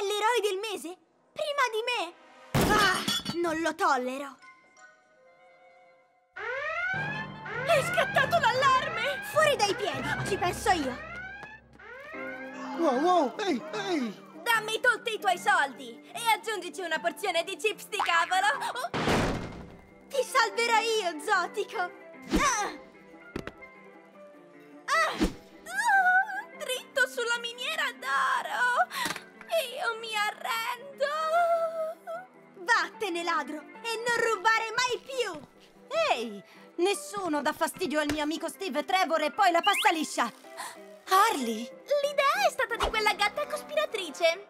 l'eroe del mese? Prima di me? Ah, non lo tollero. È scattato l'allarme! Fuori dai piedi, ci penso io. Wow, ehi, ehi! Dammi tutti i tuoi soldi e aggiungici una porzione di chips di cavolo. Oh. Ti salverò io, Zotico. Dritto sulla miniera d'oro. Io mi arrendo. Vattene, ladro, e non rubare mai più. Ehi, nessuno dà fastidio al mio amico Steve Trevor e poi la passa liscia. Harley! L'idea è stata di quella gatta cospiratrice.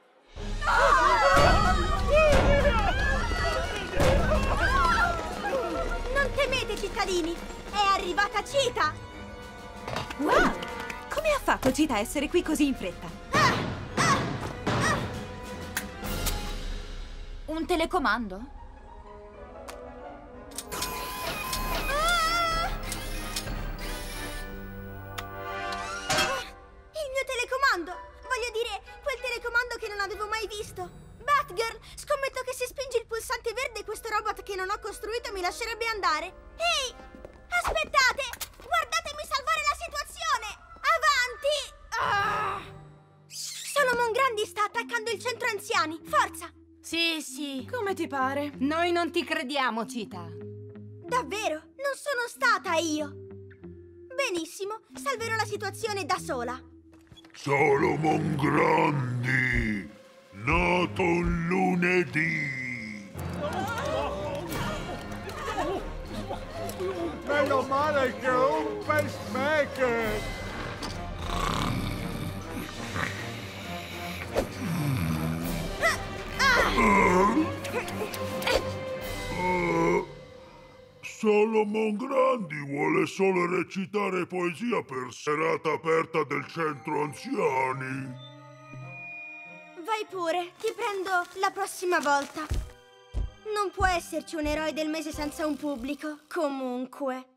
Non temete, cittadini, è arrivata Cheetah. Wow! Come ha fatto Cheetah a essere qui così in fretta? Un telecomando? Il mio telecomando! Voglio dire, quel telecomando che non avevo mai visto. Batgirl, scommetto che se spingi il pulsante verde questo robot che non ho costruito mi lascerebbe andare. Ehi! Aspettate! Guardatemi salvare la situazione! Avanti! Solo Mongrandi sta attaccando il centro anziani. Forza! Sì. Come ti pare? Noi non ti crediamo, Cheetah. Davvero? Non sono stata io. Benissimo, salverò la situazione da sola. Solomon Grandi, nato un lunedì. Meno male che ho un pacemaker! Solomon Grandi vuole solo recitare poesia per serata aperta del centro anziani. Vai pure, ti prendo la prossima volta. Non può esserci un eroe del mese senza un pubblico, comunque.